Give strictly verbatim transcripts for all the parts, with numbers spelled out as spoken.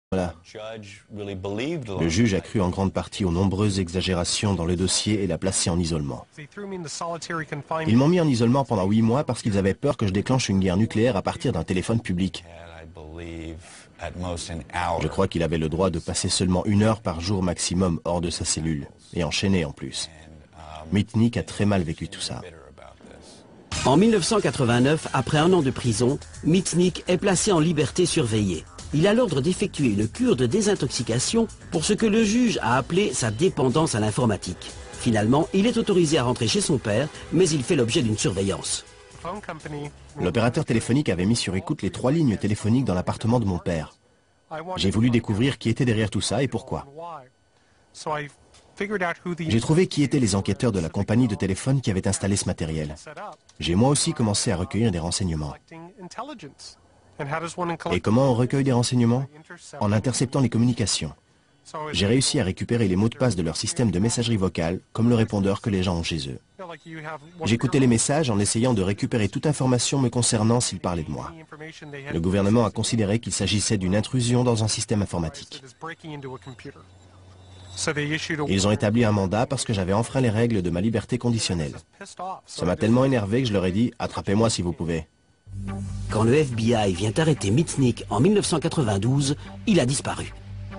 Voilà. Le juge a cru en grande partie aux nombreuses exagérations dans le dossier et l'a placé en isolement. Ils m'ont mis en isolement pendant huit mois parce qu'ils avaient peur que je déclenche une guerre nucléaire à partir d'un téléphone public. Je crois qu'il avait le droit de passer seulement une heure par jour maximum hors de sa cellule, et enchaîné en plus. Mitnick a très mal vécu tout ça. En mille neuf cent quatre-vingt-neuf, après un an de prison, Mitnick est placé en liberté surveillée. Il a l'ordre d'effectuer une cure de désintoxication pour ce que le juge a appelé sa dépendance à l'informatique. Finalement, il est autorisé à rentrer chez son père, mais il fait l'objet d'une surveillance. L'opérateur téléphonique avait mis sur écoute les trois lignes téléphoniques dans l'appartement de mon père. J'ai voulu découvrir qui était derrière tout ça et pourquoi. J'ai trouvé qui étaient les enquêteurs de la compagnie de téléphone qui avait installé ce matériel. J'ai moi aussi commencé à recueillir des renseignements. Et comment on recueille des renseignements? En interceptant les communications. J'ai réussi à récupérer les mots de passe de leur système de messagerie vocale, comme le répondeur que les gens ont chez eux. J'écoutais les messages en essayant de récupérer toute information me concernant s'ils parlaient de moi. Le gouvernement a considéré qu'il s'agissait d'une intrusion dans un système informatique. Ils ont établi un mandat parce que j'avais enfreint les règles de ma liberté conditionnelle. Ça m'a tellement énervé que je leur ai dit « Attrapez-moi si vous pouvez ». Quand le F B I vient arrêter Mitnick en mille neuf cent quatre-vingt-douze, il a disparu.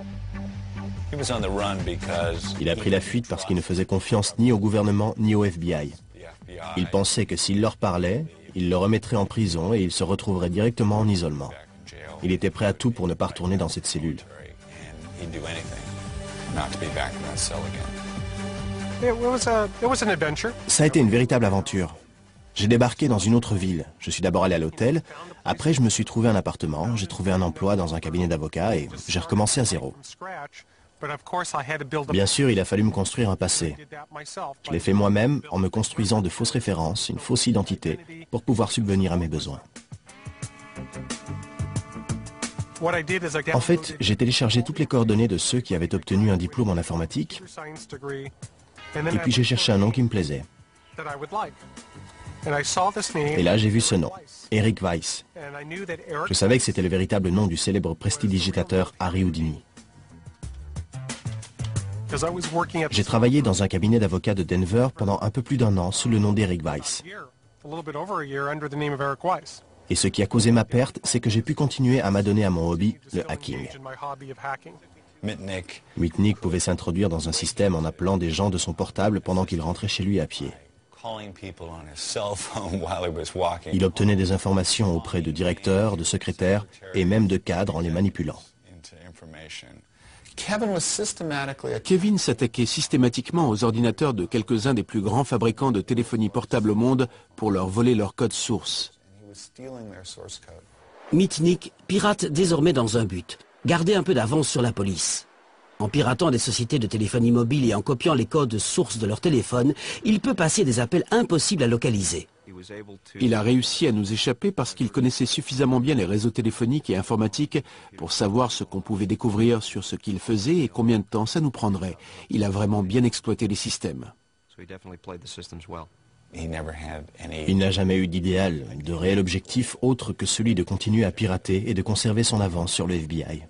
Il a pris la fuite parce qu'il ne faisait confiance ni au gouvernement ni au F B I. Il pensait que s'il leur parlait, il le remettrait en prison et il se retrouverait directement en isolement. Il était prêt à tout pour ne pas retourner dans cette cellule. Ça a été une véritable aventure. J'ai débarqué dans une autre ville. Je suis d'abord allé à l'hôtel. Après, je me suis trouvé un appartement. J'ai trouvé un emploi dans un cabinet d'avocat et j'ai recommencé à zéro. Bien sûr, il a fallu me construire un passé. Je l'ai fait moi-même en me construisant de fausses références, une fausse identité, pour pouvoir subvenir à mes besoins. En fait, j'ai téléchargé toutes les coordonnées de ceux qui avaient obtenu un diplôme en informatique, et puis j'ai cherché un nom qui me plaisait. Et là, j'ai vu ce nom, Eric Weiss. Je savais que c'était le véritable nom du célèbre prestidigitateur Harry Houdini. J'ai travaillé dans un cabinet d'avocats de Denver pendant un peu plus d'un an sous le nom d'Eric Weiss. Et ce qui a causé ma perte, c'est que j'ai pu continuer à m'adonner à mon hobby, le hacking. Mitnick pouvait s'introduire dans un système en appelant des gens de son portable pendant qu'il rentrait chez lui à pied. Il obtenait des informations auprès de directeurs, de secrétaires et même de cadres en les manipulant. Kevin s'attaquait systématiquement aux ordinateurs de quelques-uns des plus grands fabricants de téléphonie portable au monde pour leur voler leur code source. Mitnick pirate désormais dans un but, garder un peu d'avance sur la police. En piratant des sociétés de téléphonie mobile et en copiant les codes sources de leur téléphone, il peut passer des appels impossibles à localiser. Il a réussi à nous échapper parce qu'il connaissait suffisamment bien les réseaux téléphoniques et informatiques pour savoir ce qu'on pouvait découvrir sur ce qu'il faisait et combien de temps ça nous prendrait. Il a vraiment bien exploité les systèmes. Il n'a jamais eu d'idéal, de réel objectif autre que celui de continuer à pirater et de conserver son avance sur le F B I.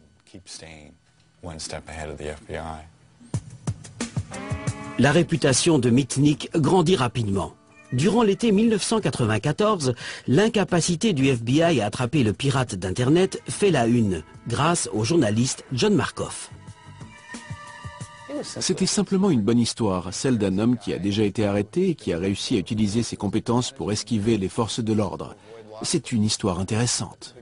La réputation de Mitnick grandit rapidement. Durant l'été mille neuf cent quatre-vingt-quatorze, l'incapacité du F B I à attraper le pirate d'Internet fait la une, grâce au journaliste John Markoff. C'était simplement une bonne histoire, celle d'un homme qui a déjà été arrêté et qui a réussi à utiliser ses compétences pour esquiver les forces de l'ordre. C'est une histoire intéressante.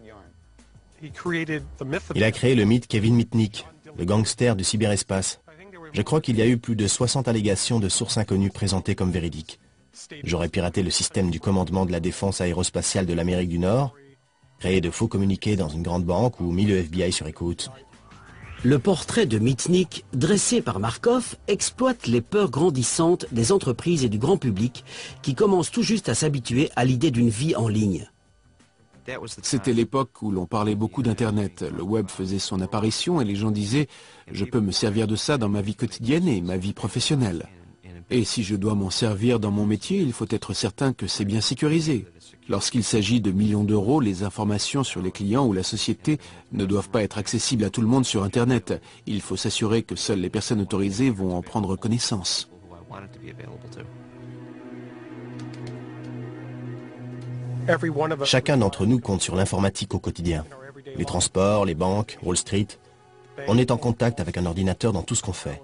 Il a créé le mythe Kevin Mitnick, le gangster du cyberespace. Je crois qu'il y a eu plus de soixante allégations de sources inconnues présentées comme véridiques. J'aurais piraté le système du commandement de la défense aérospatiale de l'Amérique du Nord, créé de faux communiqués dans une grande banque ou mis le F B I sur écoute. Le portrait de Mitnick, dressé par Markoff, exploite les peurs grandissantes des entreprises et du grand public qui commencent tout juste à s'habituer à l'idée d'une vie en ligne. C'était l'époque où l'on parlait beaucoup d'Internet. Le web faisait son apparition et les gens disaient « je peux me servir de ça dans ma vie quotidienne et ma vie professionnelle ». Et si je dois m'en servir dans mon métier, il faut être certain que c'est bien sécurisé. Lorsqu'il s'agit de millions d'euros, les informations sur les clients ou la société ne doivent pas être accessibles à tout le monde sur Internet. Il faut s'assurer que seules les personnes autorisées vont en prendre connaissance. Chacun d'entre nous compte sur l'informatique au quotidien. Les transports, les banques, Wall Street. On est en contact avec un ordinateur dans tout ce qu'on fait.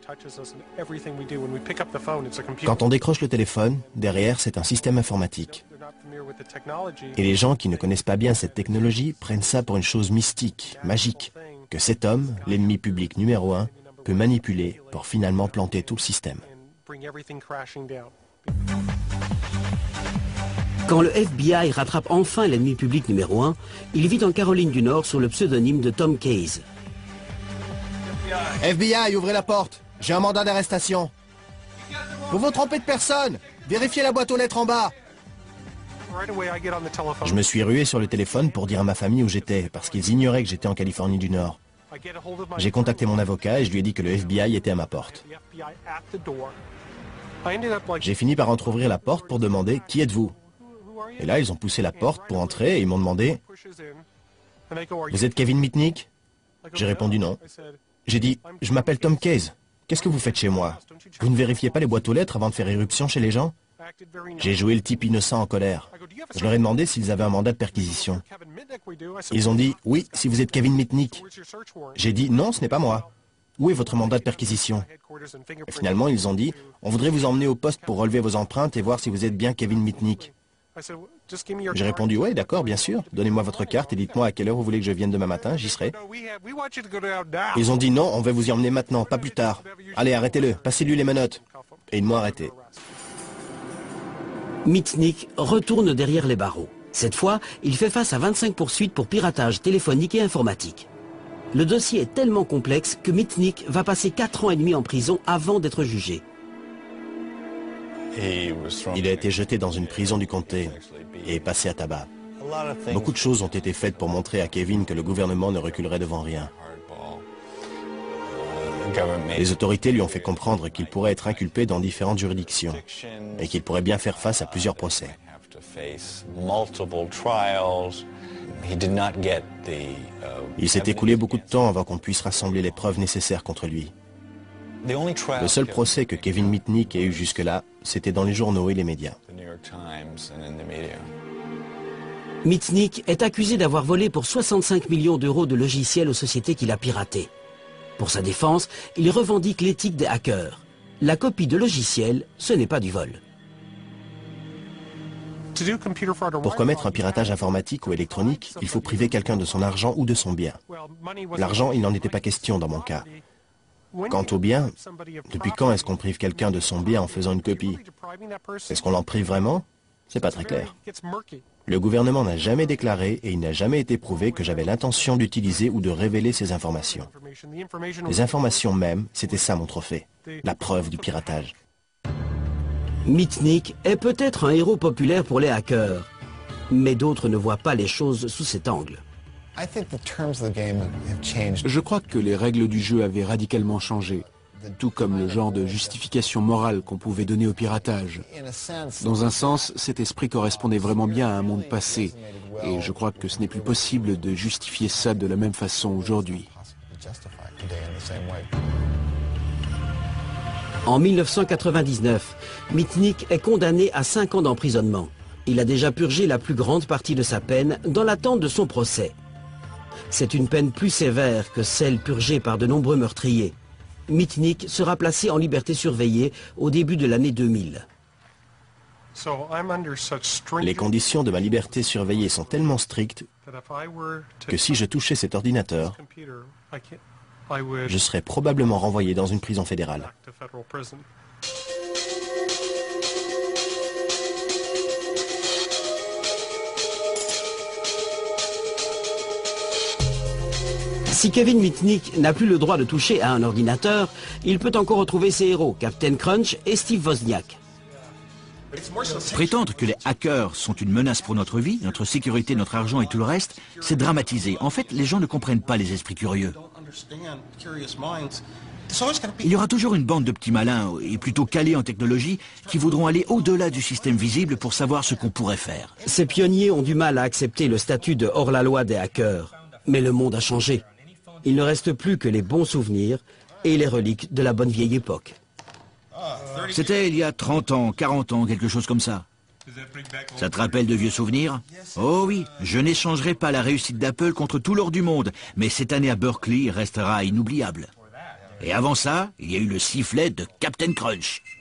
Quand on décroche le téléphone, derrière, c'est un système informatique. Et les gens qui ne connaissent pas bien cette technologie prennent ça pour une chose mystique, magique, que cet homme, l'ennemi public numéro un, peut manipuler pour finalement planter tout le système. Quand le F B I rattrape enfin l'ennemi public numéro un, il vit en Caroline du Nord sous le pseudonyme de Tom Case. F B I, ouvrez la porte. J'ai un mandat d'arrestation. Vous vous trompez de personne. Vérifiez la boîte aux lettres en bas. Je me suis rué sur le téléphone pour dire à ma famille où j'étais, parce qu'ils ignoraient que j'étais en Californie du Nord. J'ai contacté mon avocat et je lui ai dit que le F B I était à ma porte. J'ai fini par entrouvrir la porte pour demander « Qui êtes-vous » Et là, ils ont poussé la porte pour entrer et ils m'ont demandé « Vous êtes Kevin Mitnick ?» J'ai répondu non. J'ai dit « Je m'appelle Tom Case. Qu'est-ce que vous faites chez moi? Vous ne vérifiez pas les boîtes aux lettres avant de faire irruption chez les gens ?» J'ai joué le type innocent en colère. Je leur ai demandé s'ils avaient un mandat de perquisition. Ils ont dit « Oui, si vous êtes Kevin Mitnick. » J'ai dit « Non, ce n'est pas moi. Où est votre mandat de perquisition ?» Et finalement, ils ont dit « On voudrait vous emmener au poste pour relever vos empreintes et voir si vous êtes bien Kevin Mitnick. » J'ai répondu « Oui, d'accord, bien sûr. Donnez-moi votre carte et dites-moi à quelle heure vous voulez que je vienne demain matin, j'y serai. » Ils ont dit « Non, on va vous y emmener maintenant, pas plus tard. Allez, arrêtez-le, passez-lui les menottes. » Et ils m'ont arrêté. Mitnick retourne derrière les barreaux. Cette fois, il fait face à vingt-cinq poursuites pour piratage téléphonique et informatique. Le dossier est tellement complexe que Mitnick va passer quatre ans et demi en prison avant d'être jugé. Il a été jeté dans une prison du comté et passé à tabac. Beaucoup de choses ont été faites pour montrer à Kevin que le gouvernement ne reculerait devant rien. Les autorités lui ont fait comprendre qu'il pourrait être inculpé dans différentes juridictions et qu'il pourrait bien faire face à plusieurs procès. Il s'est écoulé beaucoup de temps avant qu'on puisse rassembler les preuves nécessaires contre lui. Le seul procès que Kevin Mitnick ait eu jusque-là, c'était dans les journaux et les médias. Mitnick est accusé d'avoir volé pour soixante-cinq millions d'euros de logiciels aux sociétés qu'il a piratés. Pour sa défense, il revendique l'éthique des hackers. La copie de logiciel, ce n'est pas du vol. Pour commettre un piratage informatique ou électronique, il faut priver quelqu'un de son argent ou de son bien. L'argent, il n'en était pas question dans mon cas. Quant au bien, depuis quand est-ce qu'on prive quelqu'un de son bien en faisant une copie? Est-ce qu'on l'en prive vraiment? C'est pas très clair. Le gouvernement n'a jamais déclaré et il n'a jamais été prouvé que j'avais l'intention d'utiliser ou de révéler ces informations. Les informations même, c'était ça mon trophée, la preuve du piratage. Mitnick est peut-être un héros populaire pour les hackers, mais d'autres ne voient pas les choses sous cet angle. Je crois que les règles du jeu avaient radicalement changé, tout comme le genre de justification morale qu'on pouvait donner au piratage. Dans un sens, cet esprit correspondait vraiment bien à un monde passé, et je crois que ce n'est plus possible de justifier ça de la même façon aujourd'hui. En mille neuf cent quatre-vingt-dix-neuf, Mitnick est condamné à cinq ans d'emprisonnement. Il a déjà purgé la plus grande partie de sa peine dans l'attente de son procès. C'est une peine plus sévère que celle purgée par de nombreux meurtriers. Mitnick sera placé en liberté surveillée au début de l'année deux mille. Les conditions de ma liberté surveillée sont tellement strictes que si je touchais cet ordinateur, je serais probablement renvoyé dans une prison fédérale. Si Kevin Mitnick n'a plus le droit de toucher à un ordinateur, il peut encore retrouver ses héros, Captain Crunch et Steve Wozniak. Prétendre que les hackers sont une menace pour notre vie, notre sécurité, notre argent et tout le reste, c'est dramatisé. En fait, les gens ne comprennent pas les esprits curieux. Il y aura toujours une bande de petits malins, et plutôt calés en technologie, qui voudront aller au-delà du système visible pour savoir ce qu'on pourrait faire. Ces pionniers ont du mal à accepter le statut de hors-la-loi des hackers. Mais le monde a changé. Il ne reste plus que les bons souvenirs et les reliques de la bonne vieille époque. C'était il y a trente ans, quarante ans, quelque chose comme ça. Ça te rappelle de vieux souvenirs? Oh oui, je n'échangerai pas la réussite d'Apple contre tout l'or du monde, mais cette année à Berkeley restera inoubliable. Et avant ça, il y a eu le sifflet de Captain Crunch.